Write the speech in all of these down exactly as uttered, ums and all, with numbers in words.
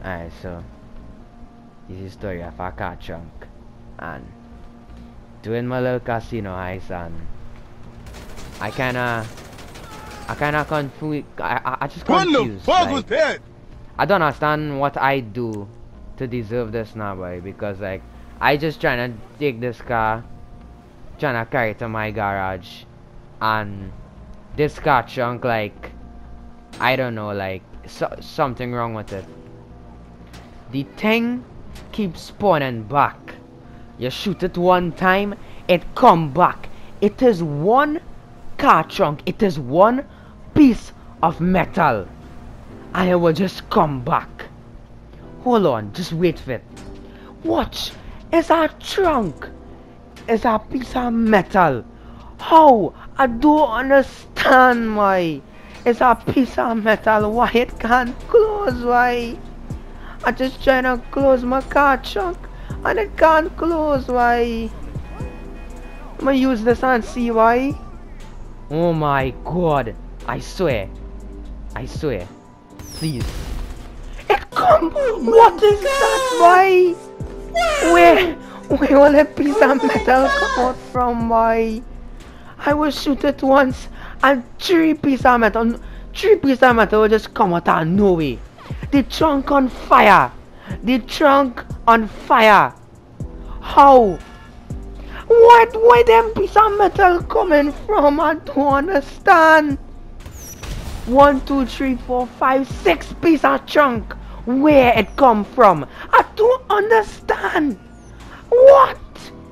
Alright, so this is the story of a car trunk and doing my little casino heist, and I kinda I kinda confused. I, I, I just confused. What the fuck like, was that? I don't understand what I do to deserve this now, boy, because like I just trying to take this car, trying to carry it to my garage, and this car trunk, like I don't know, like so, something wrong with it. The thing keeps spawning back. You shoot it one time, it come back. It is one car trunk. It is one piece of metal, and it will just come back. Hold on, just wait for it. Watch, it's a trunk. It's a piece of metal. How? I don't understand why. It's a piece of metal. Why it can't close? Why? I just trying to close my car trunk and it can't close. Why? I'm gonna use this and see why. Oh my god. I swear. I swear. Please. It come. What is that? Why? Where? Where will a piece of metal come out from? Why? I will shoot it once and three pieces of metal. Three pieces of metal will just come out of nowhere. The trunk on fire. The trunk on fire. How? What? Where them piece of metal coming from? I don't understand. One, two, three, four, five, six piece of trunk. Where it come from? I don't understand. What?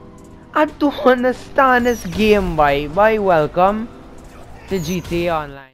I don't understand this game, boy. Boy, welcome to G T A Online.